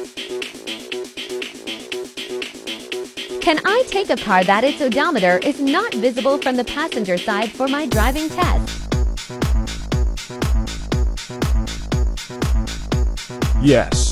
Can I take a car that its odometer is not visible from the passenger side for my driving test? Yes.